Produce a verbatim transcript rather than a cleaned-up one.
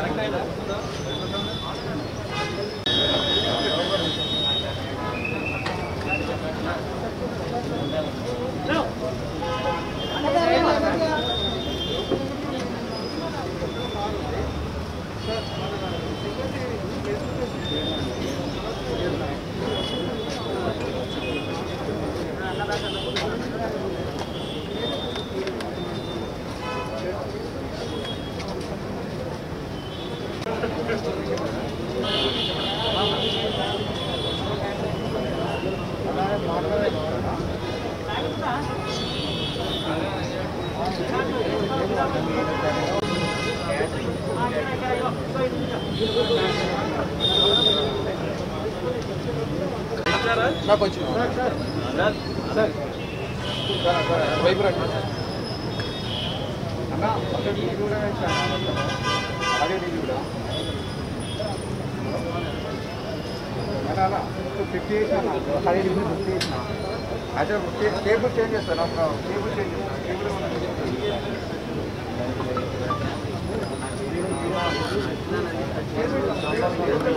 నాకు వచ్చింది sir vibrate అన్న ఒకటి కూడా అలాగే ఇది కూడా అలా ఫిఫ్టీ వేసిన ఫైవ్ డిగ్రీ ఫిఫ్టీ వేసిన అయితే టేబుల్ చేంజ్ చేస్తాను ఒక టేబుల్ చేంజ్ చేస్తాను టేబుల్